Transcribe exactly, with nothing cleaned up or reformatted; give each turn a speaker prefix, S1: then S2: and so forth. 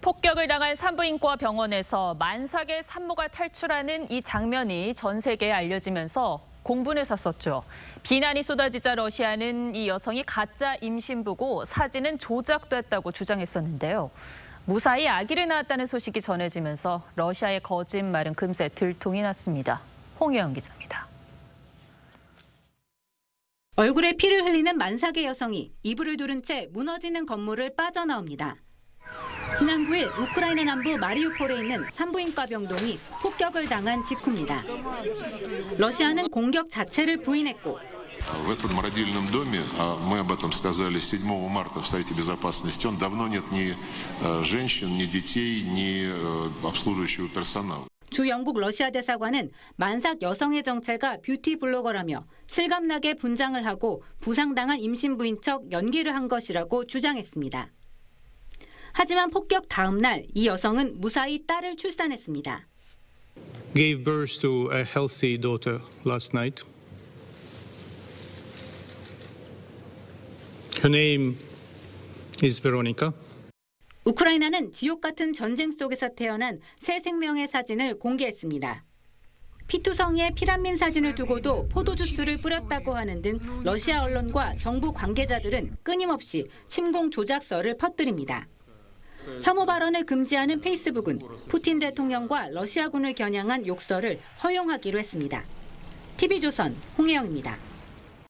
S1: 폭격을 당한 산부인과 병원에서 만삭의 산모가 탈출하는 이 장면이 전 세계에 알려지면서 공분을 샀었죠. 비난이 쏟아지자 러시아는 이 여성이 가짜 임신부고 사진은 조작됐다고 주장했었는데요. 무사히 아기를 낳았다는 소식이 전해지면서 러시아의 거짓말은 금세 들통이 났습니다. 홍혜영 기자입니다.
S2: 얼굴에 피를 흘리는 만삭의 여성이 이불을 두른 채 무너지는 건물을 빠져나옵니다. 지난 구 일 우크라이나 남부 마리우폴에 있는 산부인과 병동이 폭격을 당한 직후입니다. 러시아는 공격 자체를 부인했고
S3: В этом родильном доме, мы об этом сказали седьмого марта в Совете Безопасности, он давно нет ни женщин, ни детей, ни обслуживающего персонала.
S2: 주 영국 러시아 대사관은 만삭 여성의 정체가 뷰티 블로거라며 실감나게 분장을 하고 부상당한 임신부인 척 연기를 한 것이라고 주장했습니다. 하지만 폭격 다음 날 이 여성은 무사히 딸을 출산했습니다.
S4: Gave birth to a healthy daughter last night. Her name is Veronica.
S2: 우크라이나는 지옥 같은 전쟁 속에서 태어난 새 생명의 사진을 공개했습니다. 피투성이의 피란민 사진을 두고도 포도주스를 뿌렸다고 하는 등 러시아 언론과 정부 관계자들은 끊임없이 침공 조작설을 퍼뜨립니다. 혐오 발언을 금지하는 페이스북은 푸틴 대통령과 러시아군을 겨냥한 욕설을 허용하기로 했습니다. 티비조선 홍혜영입니다.